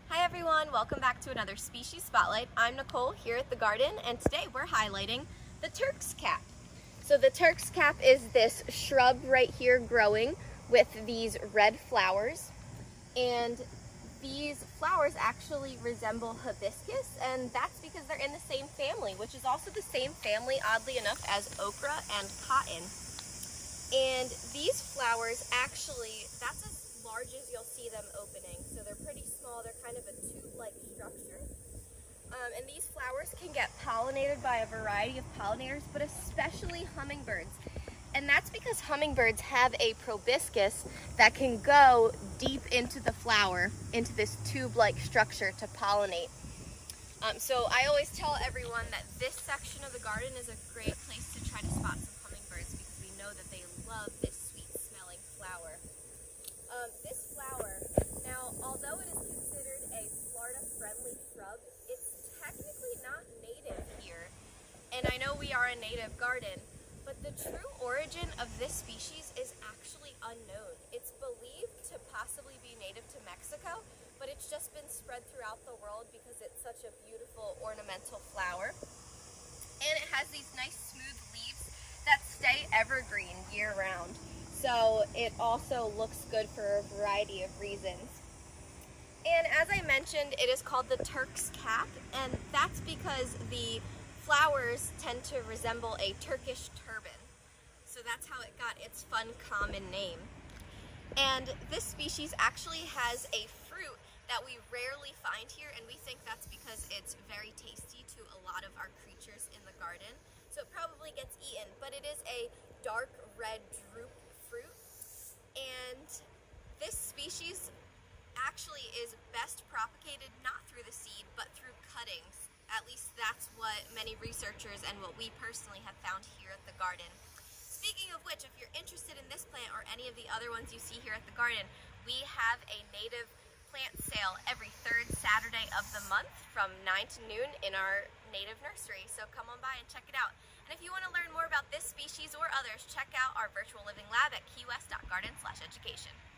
Hi everyone, welcome back to another Species Spotlight. I'm Nicole here at the garden, and today we're highlighting the Turk's cap. So the Turk's cap is this shrub right here growing with these red flowers, and these flowers actually resemble hibiscus, and that's because they're in the same family, which is also the same family, oddly enough, as okra and cotton. And these flowers actually, that's as large as you'll see them opening. So they're pretty small, they're kind of a tube-like structure. And these flowers can get pollinated by a variety of pollinators, but especially hummingbirds. And that's because hummingbirds have a proboscis that can go deep into the flower, into this tube-like structure to pollinate. So I always tell everyone that this section of the garden is a great place to try to spot some hummingbirds because we know that they love this sweet-smelling flower. This flower, now, although it is considered a Florida-friendly shrub, it's technically not native here. And I know we are a native garden, but the true origin of this species is actually unknown. It's believed to possibly be native to Mexico, but it's just been spread throughout the world because it's such a beautiful ornamental flower. And it has these nice smooth leaves that stay evergreen year-round. So it also looks good for a variety of reasons. And as I mentioned, it is called the Turk's cap, and that's because the flowers tend to resemble a Turkish turban. So that's how it got its fun common name. And this species actually has a fruit that we rarely find here, and we think that's because it's very tasty to a lot of our creatures in the garden. So it probably gets eaten, but it is a dark red drupe fruit. And this species actually is best propagated not through the seed, but through cuttings. At least that's what many researchers and what we personally have found here at the garden. Speaking of which, if you're interested in this plant or any of the other ones you see here at the garden, we have a native plant sale every third Saturday of the month from 9 to noon in our native nursery. So come on by and check it out. And if you want to learn more about this species or others, check out our virtual living lab at keywest.garden/education.